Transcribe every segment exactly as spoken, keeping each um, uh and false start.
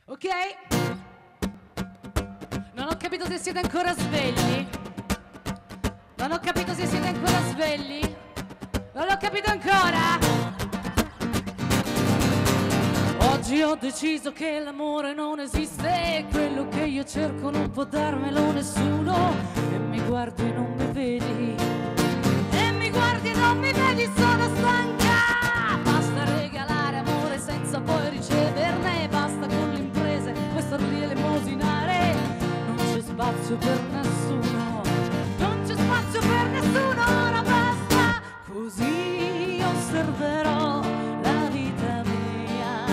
Ok? Non ho capito se siete ancora svegli. Non ho capito se siete ancora svegli. Non l'ho capito ancora. Oggi ho deciso che l'amore non esiste. Quello che io cerco non può darmelo nessuno. E mi guardi e non mi vedi. E mi guardi e non mi vedi, sono stanca. Basta regalare amore senza poi riceverne. Basta con le imprese, questo di elemosinare. Non c'è spazio per nessuno. Non c'è spazio per nessuno. Ora basta. Così osserverò la vita mia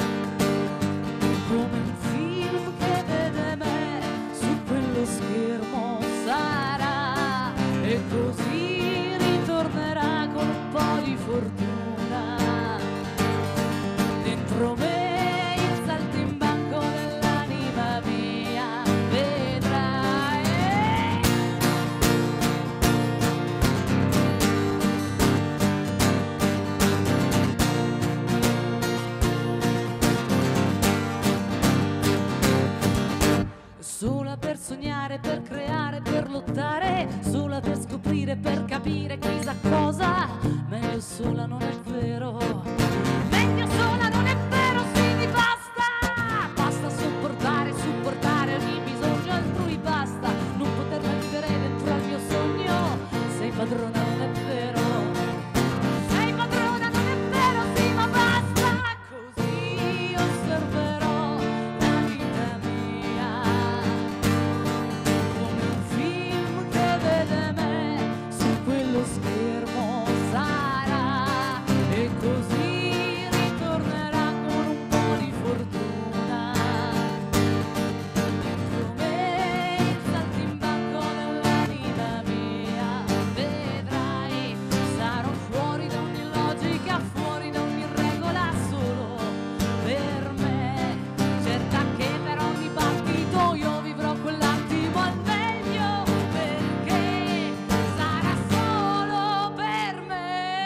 come un film che vede me su quello schermo sarà. E così ritornerà con un po' di fortuna dentro me il saltimbanco dell'anima mia, vedrai. Sola per sognare, per creare, per lottare, sola per scoprire, per capire chissà cosa. Meglio sola non è vero. Meglio sola non è vero, sì mi basta. Basta sopportare, supportare ogni bisogno altrui, basta non poterla vivere dentro al mio sogno. Sei padrona non è vero. Sei padrona non è vero, sì ma basta. Così osserverò la vita mia come un film che vede me su quello schermo sarà. E così ritornerà con un po' di fortuna dentro me il saltimbanco dell'anima mia, vedrai. Sarò fuori da ogni logica, fuori da ogni regola, solo per me. Cerca che per ogni battito io vivrò quell'attimo al meglio, perché sarà solo per me.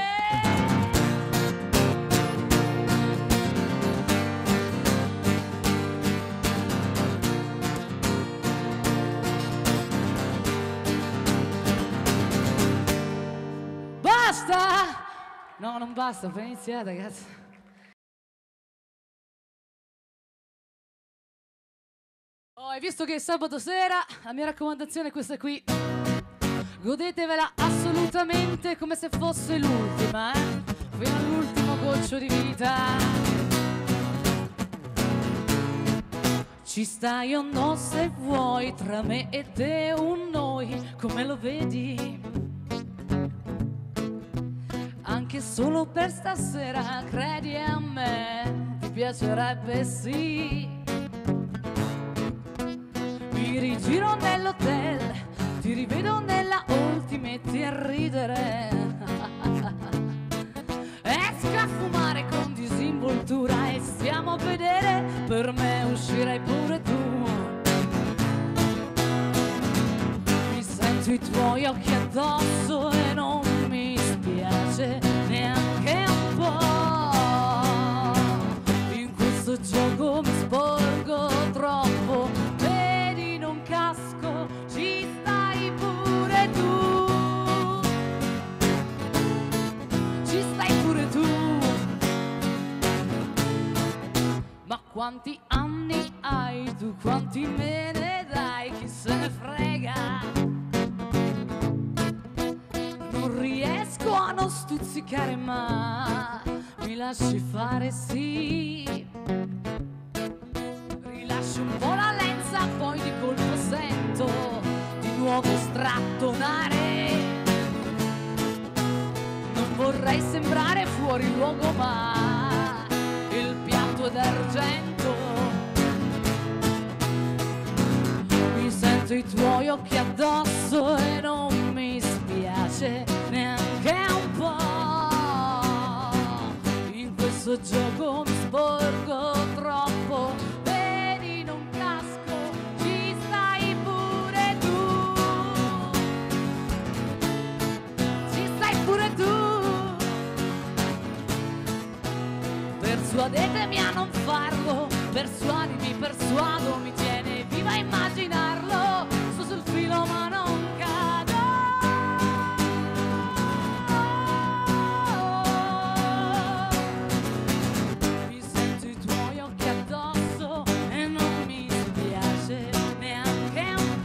Basta! No, non basta, appena iniziata, cazzo. Oh, hai visto che è sabato sera? La mia raccomandazione è questa qui. Godetevela assolutamente come se fosse l'ultima, eh? Fino all'ultimo goccio di vita. Ci stai o no se vuoi, tra me e te un noi, come lo vedi? Anche solo per stasera, credi a me, ti piacerebbe sì. Mi rigiro nell'hotel, ti rivedo nella Ultimate a ridere. Esco a fumare con disinvoltura e stiamo a vedere, per me uscirai pure tu. Mi sento i tuoi occhi addosso e non mi spiace neanche un po'. In questo gioco mi sporgo troppo, vedi non casco, ci stai pure tu. Ci stai pure tu. Ma quanti anni hai tu, quanti me ne dai, chi se ne frega. Non riesco a non stuzzicare, ma mi lasci fare, sì. Rilascio un po' la lenza, poi di colpo sento di nuovo strattonare. Non vorrei sembrare fuori luogo, ma il piatto è d'argento. Mi sento i tuoi occhi addosso e non mi spiace neanche un po'. In questo gioco mi sporgo troppo, vedi non casco, ci stai pure tu. Ci stai pure tu. Persuadetemi a non farlo, persuadimi, persuado, mi tiene viva a immaginarlo, sto sul filo ma non cado. Mi sento i tuoi occhi addosso e non mi spiace neanche un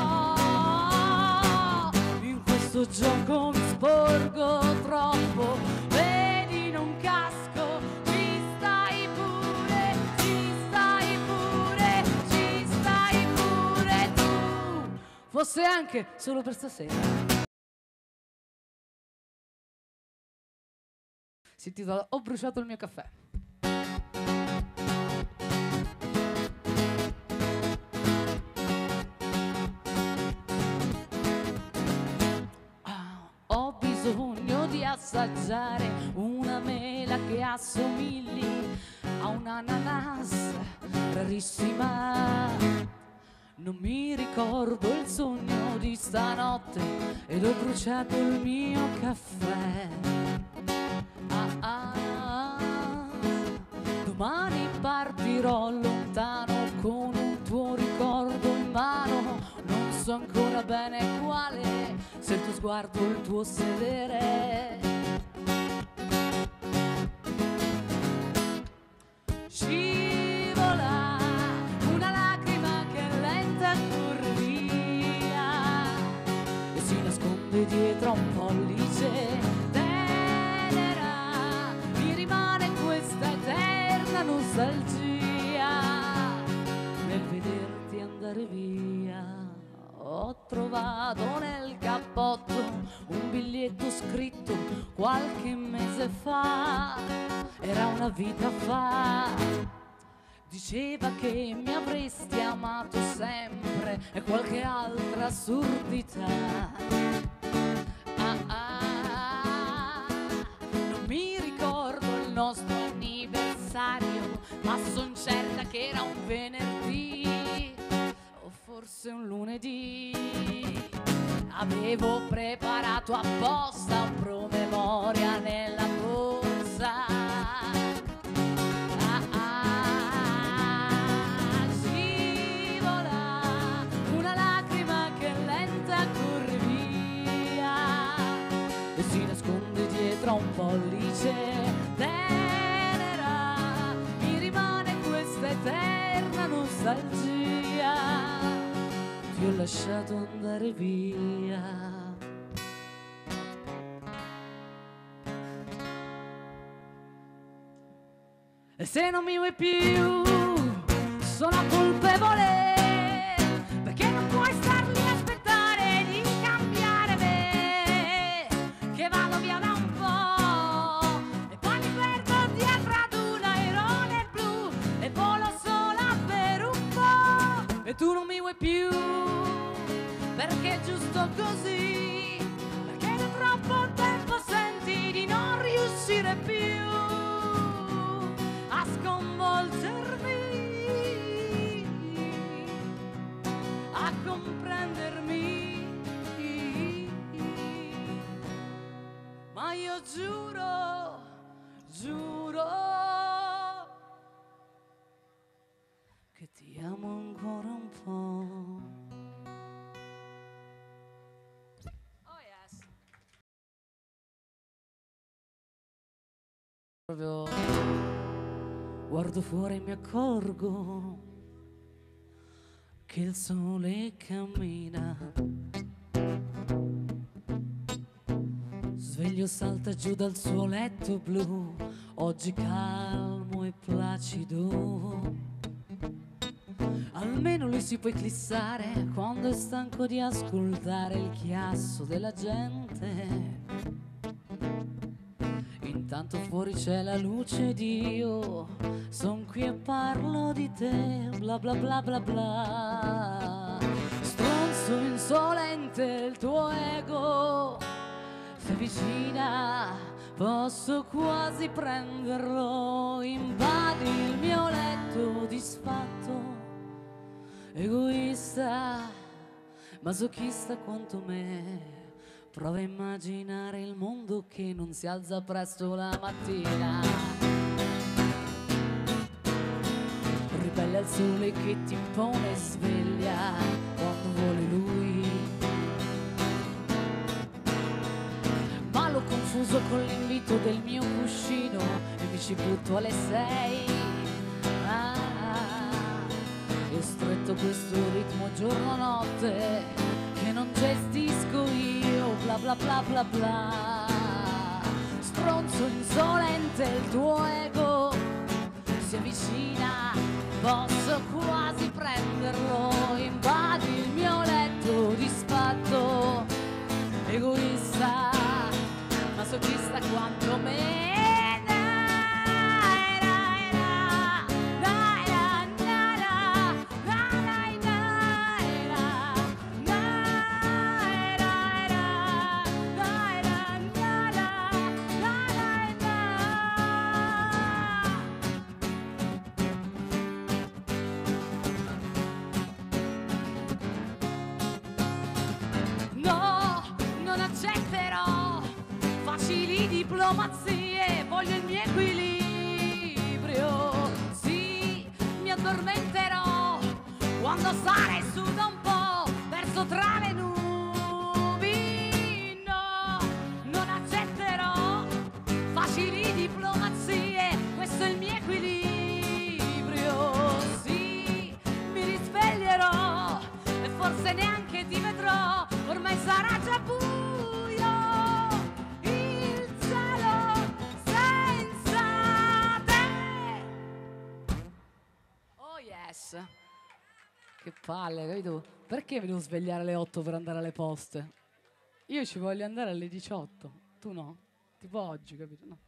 po', in questo gioco mi sporgo troppo, vedi non casco, ci stai pure, ci stai pure, ci stai pure tu, fosse anche solo per stasera. Si intitola Ho bruciato il mio caffè. Ho bisogno di assaggiare una mela che assomigli a un'ananas rarissima. Non mi ricordo il sogno di stanotte ed ho bruciato il mio caffè. Ah, ah, ah. Domani partirò lontano con un tuo ricordo in mano, non so ancora bene quale, se il tuo sguardo o il tuo sedere. Scivola una lacrima che lenta corre via e si nasconde dietro a un pollice tenera, mi rimane questa eterna nostalgia nel vederti andare via. Ho trovato nel cappotto un biglietto scritto qualche mese fa, era una vita fa. Diceva che mi avresti amato sempre e qualche altra assurdità. Ah, ah, non mi ricordo il nostro anniversario, ma son certa che era un venerdì o forse un lunedì. Avevo preparato apposta un promemoria nella borsa. Ah, ah, scivola una lacrima che lenta corre via e si nasconde dietro a un pollice tenera, mi rimane questa eterna nostalgia. Ti ho lasciato andare via. E se non mi vuoi più, sono colpevole, perché non puoi star lì a aspettare di cambiare me, che vado via da un po' e poi mi perdo dietro ad un airone blu e volo sola per un po'. E tu non mi vuoi più, perché è giusto così, perché da troppo tempo senti di non riuscire più a sconvolgermi, a comprendermi. Ma io giuro, giuro che ti amo ancora un po'. Oh yes. Proprio guardo fuori e mi accorgo che il sole cammina, sveglio salta giù dal suo letto blu, oggi calmo e placido. Almeno lui si può eclissare quando è stanco di ascoltare il chiasso della gente. Intanto fuori c'è la luce di Dio, son qui e parlo di te, bla bla bla bla bla. Stronzo insolente il tuo ego, si avvicina, posso quasi prenderlo, invadi il mio letto disfatto, egoista, masochista quanto me. Prova a immaginare il mondo che non si alza presto la mattina. sole che ti impone sveglia quando vuole lui. Ballo confuso con l'invito del mio cuscino e mi ci butto alle sei. Ah, e stretto questo ritmo giorno-notte che non gestisco io, bla bla bla bla bla. Stronzo insolente, il tuo ego si avvicina, posso quasi prenderlo, invadi il mio letto disfatto, egoista, masochista quanto me. Diplomazie, voglio il mio equilibrio. Sì, mi addormenterò quando sarei su da un po', perso tra le nubi. No, non accetterò facili diplomazie, questo è il mio equilibrio. Sì, mi risveglierò e forse neanche ti vedrò, ormai sarà già buio. Che palle, capito? Perché mi devo svegliare alle otto per andare alle poste? Io ci voglio andare alle diciotto, tu no? Tipo oggi, capito? No.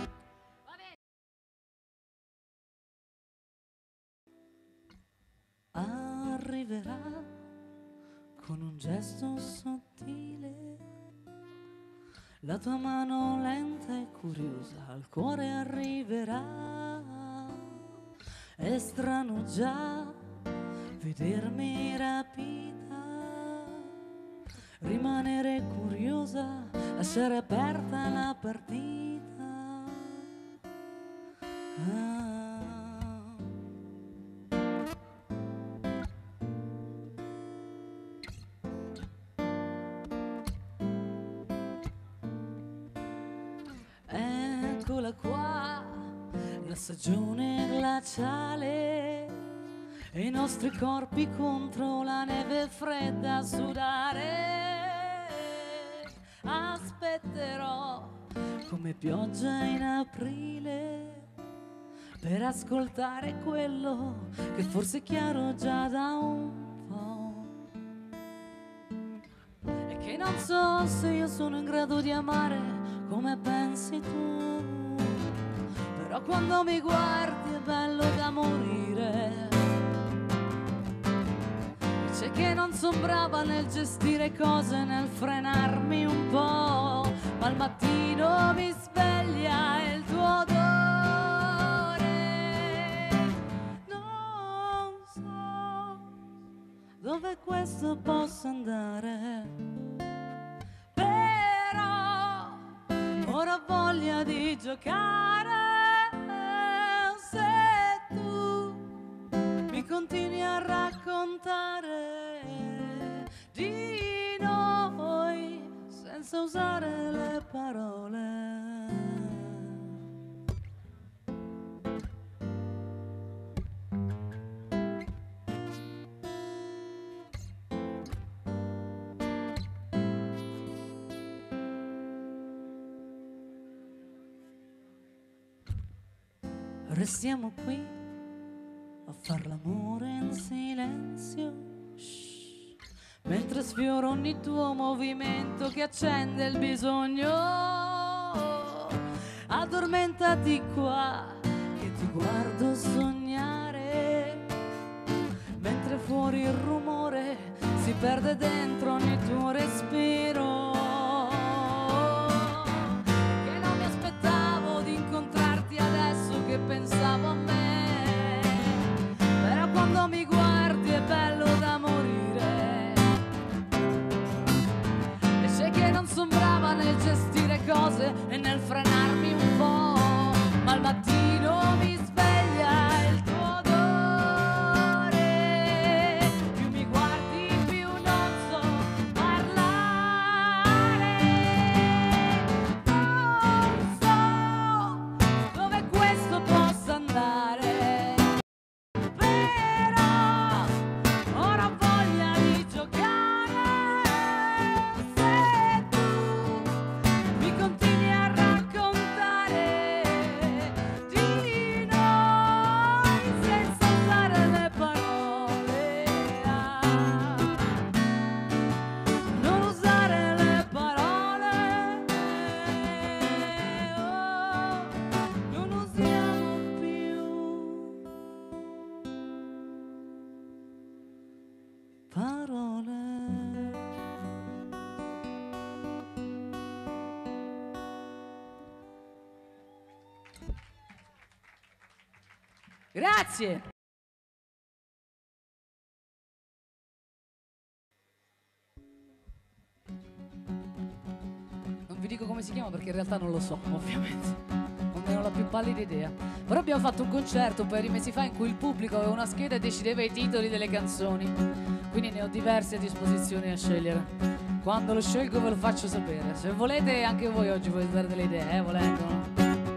Arriverà con un gesto sottile, la tua mano lenta e curiosa al cuore arriverà. È strano già vedermi rapita, rimanere curiosa, lasciare aperta la partita. Ah. Eccola qua, la stagione glaciale e i nostri corpi contro la neve fredda a sudare. Aspetterò come pioggia in aprile per ascoltare quello che forse è chiaro già da un po', e che non so se io sono in grado di amare come pensi tu, però quando mi guardi è bello da morire. C'è che non son brava nel gestire cose, nel frenarmi un po', ma al mattino mi sveglia il tuo odore. Non so dove questo possa andare, però ora ho voglia di giocare. Se tu mi continui a raccontare di noi senza usare le parole. Restiamo qui a far l'amore in silenzio, shh, mentre sfioro ogni tuo movimento che accende il bisogno. Addormentati qua che ti guardo sognare, mentre fuori il rumore si perde dentro ogni tuo respiro. Che non mi aspettavo di incontrarti adesso che pensavo a me, però quando mi guardi è bello da morire. E c'è che non son brava nel gestire cose e nel frenarmi un po', ma al mattino mi sveglia il tuo odore. Grazie. Non vi dico come si chiama perché in realtà non lo so, ovviamente. Non ne ho la più pallida idea. Però abbiamo fatto un concerto un paio di mesi fa in cui il pubblico aveva una scheda e decideva i titoli delle canzoni. Quindi ne ho diverse a disposizione a scegliere. Quando lo scelgo ve lo faccio sapere. Se volete anche voi oggi potete dare delle idee, eh, volendo, no?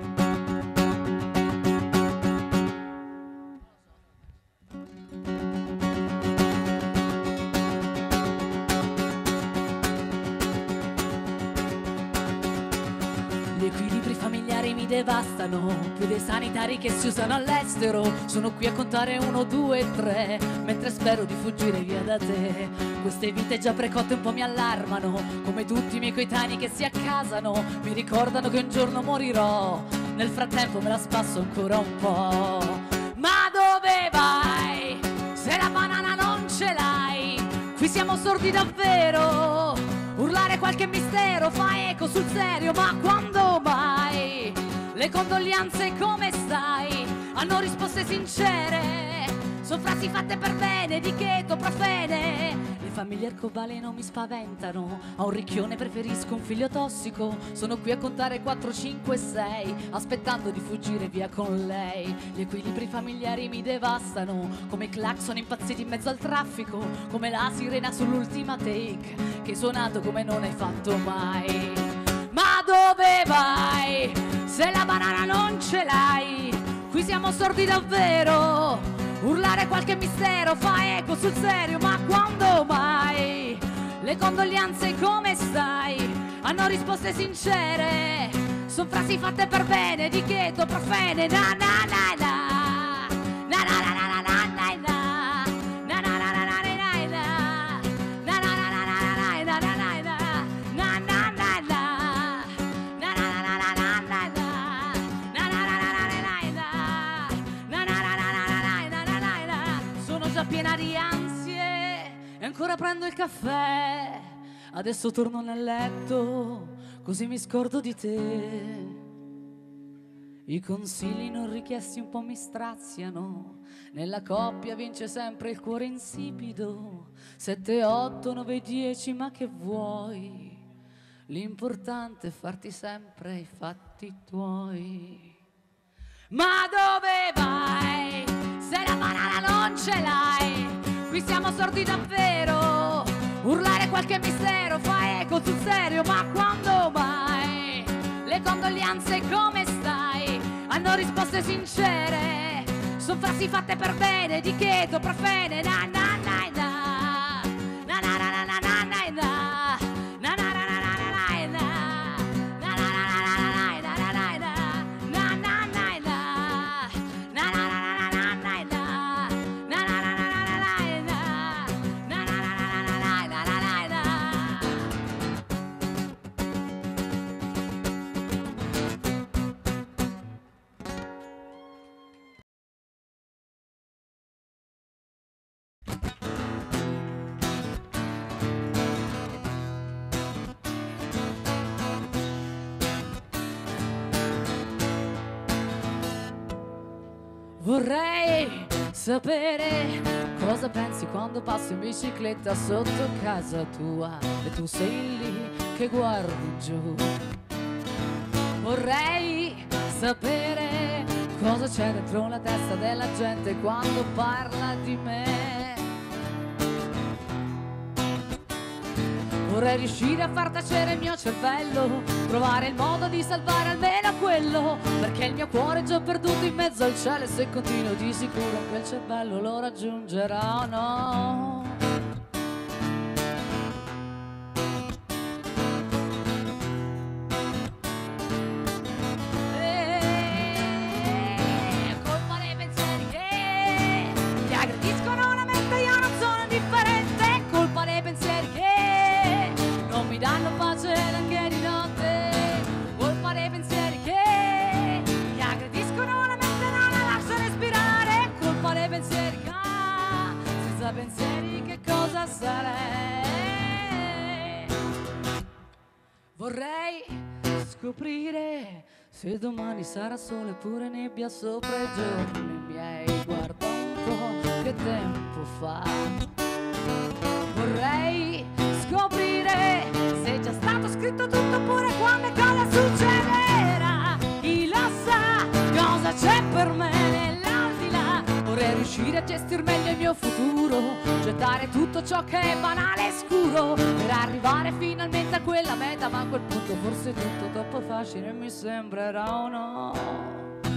Gli equilibri familiari mi devastano, più dei sanitari che si usano all'estero. Sono qui a contare uno, due, tre, mentre spero di fuggire via da te. Queste vite già precotte un po' mi allarmano, come tutti i miei coetanei che si accasano. Mi ricordano che un giorno morirò, nel frattempo me la spasso ancora un po'. Ma dove vai? Se la banana non ce l'hai, qui siamo sordi davvero. Urlare qualche mistero fa eco sul serio, ma quando mai? Le condoglianze come stai? Hanno risposte sincere, son frasi fatte per bene, di cheto profene. Le famiglie arcobaleno non mi spaventano, a un ricchione preferisco un figlio tossico. Sono qui a contare quattro, cinque, sei, aspettando di fuggire via con lei. Gli equilibri familiari mi devastano, come i clacson impazziti in mezzo al traffico, come la sirena sull'ultima take che hai suonato come non hai fatto mai. Ma dove vai? Se la banana non ce l'hai, qui siamo sordi davvero. Urlare qualche mistero fa eco sul serio, ma quando mai? Le condoglianze come stai? Hanno risposte sincere, son frasi fatte per bene, di cheto profene. Na na na na, na na na na na na na. Piena di ansie e ancora prendo il caffè. Adesso torno nel letto, così mi scordo di te. I consigli non richiesti un po' mi straziano, nella coppia vince sempre il cuore insipido. Sette, otto, nove, dieci, ma che vuoi? L'importante è farti sempre i fatti tuoi. Ma dove vai? Se la banana non ce l'hai, qui siamo sordi davvero. Urlare qualche mistero fa eco sul serio, ma quando mai? Le condoglianze come stai? Hanno risposte sincere, son frasi fatte per bene, di cheto profene. Na na na na, na na na na na na na, na na na na na na na, na na na na na na na na. Vorrei sapere cosa pensi quando passo in bicicletta sotto casa tua e tu sei lì che guardi giù. Vorrei sapere cosa c'è dentro la testa della gente quando parla di me. Vorrei riuscire a far tacere il mio cervello, trovare il modo di salvare almeno quello, perché il mio cuore è già perduto in mezzo al cielo e se continuo di sicuro quel cervello lo raggiungerà o no. E colpa dei pensieri che ti aggrediscono la mente, io non sono indifferente, colpa dei pensieri che non mi danno pace neanche di notte, colpa dei pensieri che mi aggrediscono la mente, non la lascio respirare, colpa dei pensieri che senza pensieri che cosa sarei? Vorrei scoprire Se domani sarà sole pure nebbia sopra i giorni miei, guarda un po' che tempo fa. Vorrei scoprire se è già stato scritto tutto oppure quando e cosa succederà. Chi lo sa cosa c'è per me nell'aldilà. Vorrei riuscire a gestire meglio il mio futuro, gettare tutto ciò che è banale e scuro per arrivare finalmente a quella meta, ma a quel punto forse tutto troppo facile mi sembrerà o no.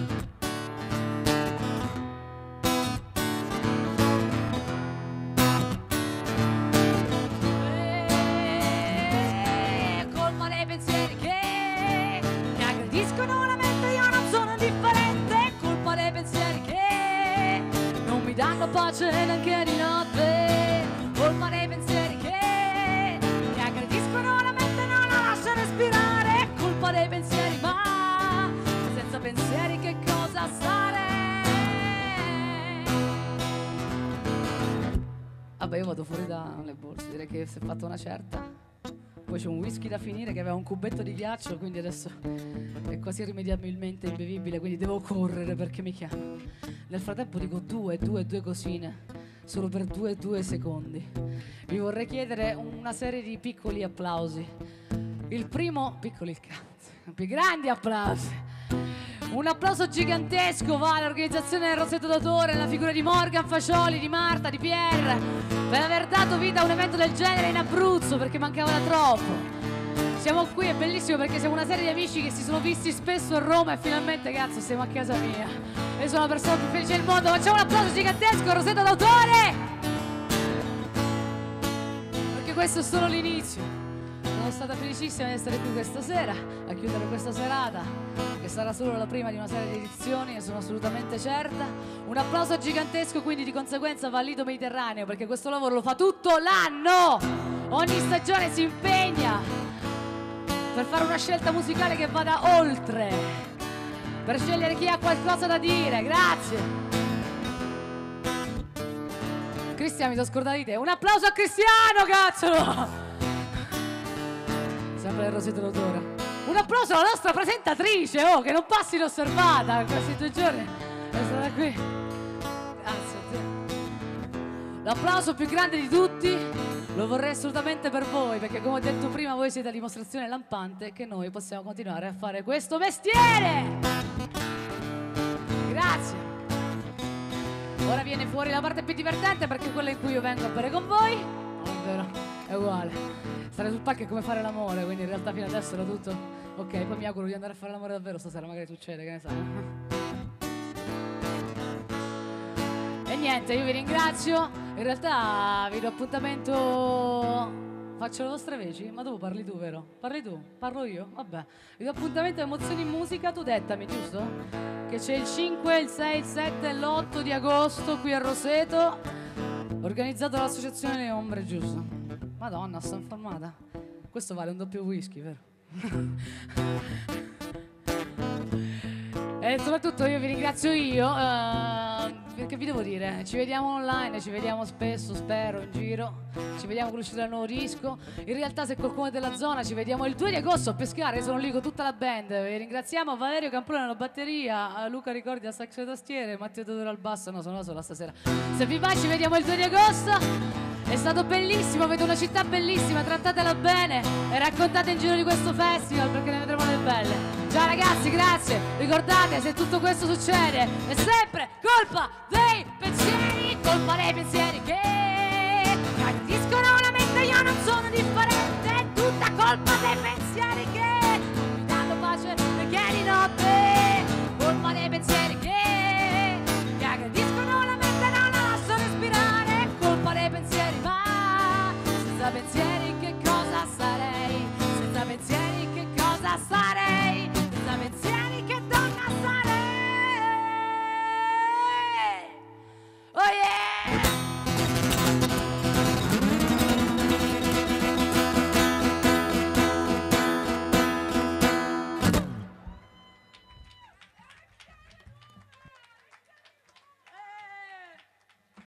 Pensieri che mi aggrediscono la mente, io non sono indifferente. Colpa dei pensieri che non mi danno pace neanche di notte. Colpa dei pensieri che mi aggrediscono la mente, non la lascio respirare. Colpa dei pensieri, ma senza pensieri che cosa sarei? Vabbè, io vado fuori dalle borse, direi che si è fatta una certa. Poi c'è un whisky da finire che aveva un cubetto di ghiaccio, quindi adesso è quasi irrimediabilmente imbevibile, quindi devo correre perché mi chiama. Nel frattempo dico due, due, due cosine, solo per due, due secondi. Vi vorrei chiedere una serie di piccoli applausi. Il primo, piccoli il cazzo, più grandi applausi. Un applauso gigantesco va all'organizzazione del Rosetto d'Autore, alla figura di Morgan Fascioli, di Marta, di Pierre, per aver dato vita a un evento del genere in Abruzzo, perché mancava da troppo. Siamo qui, è bellissimo perché siamo una serie di amici che si sono visti spesso a Roma e finalmente, cazzo, siamo a casa mia. Io sono la persona più felice del mondo. Facciamo un applauso gigantesco al Rosetto d'Autore, perché questo è solo l'inizio. Sono stata felicissima di essere qui questa sera a chiudere questa serata, che sarà solo la prima di una serie di edizioni, ne sono assolutamente certa. Un applauso gigantesco quindi di conseguenza va al Lido Mediterraneo, perché questo lavoro lo fa tutto l'anno. Ogni stagione si impegna per fare una scelta musicale che vada oltre, per scegliere chi ha qualcosa da dire. Grazie Cristiano, mi sono scordata di te. Un applauso a Cristiano, cazzo! Sempre il Rosetto d'Autore. Un applauso alla nostra presentatrice, oh, che non passi inosservata questi due giorni. È stata qui. Grazie. L'applauso più grande di tutti lo vorrei assolutamente per voi, perché come ho detto prima voi siete la dimostrazione lampante che noi possiamo continuare a fare questo mestiere. Grazie. Ora viene fuori la parte più divertente, perché è quella in cui io vengo a bere con voi. Non è vero, è uguale. Stare sul palco è come fare l'amore, quindi in realtà fino adesso era tutto ok. Poi mi auguro di andare a fare l'amore davvero stasera, magari succede, che ne sai. E niente, io vi ringrazio. In realtà vi do appuntamento. Faccio le vostre veci? Ma tu parli tu, vero? Parli tu? Parlo io? Vabbè. Vi do appuntamento a Emozioni in Musica, tu dettami, giusto? Che c'è il cinque, il sei, il sette e l'otto di agosto qui a Roseto, organizzato dall'Associazione Le Ombre, giusto? Madonna, sto informata. Questo vale un doppio whisky, vero? E soprattutto io vi ringrazio io, uh, perché vi devo dire, ci vediamo online, ci vediamo spesso, spero, in giro. Ci vediamo con l'uscita del nuovo disco. In realtà se qualcuno è della zona ci vediamo il due di agosto a Pescara, io sono lì con tutta la band. Vi ringraziamo, Valerio Campolano alla batteria, Luca Ricordi al sax e tastiere, Matteo Teodoro al basso, no, sono da sola stasera. Se vi va ci vediamo il due di agosto. È stato bellissimo, vedo una città bellissima, trattatela bene e raccontate in giro di questo festival, perché ne vedremo le belle. Ciao ragazzi, grazie. Ricordate, se tutto questo succede è sempre colpa dei pensieri, colpa dei pensieri che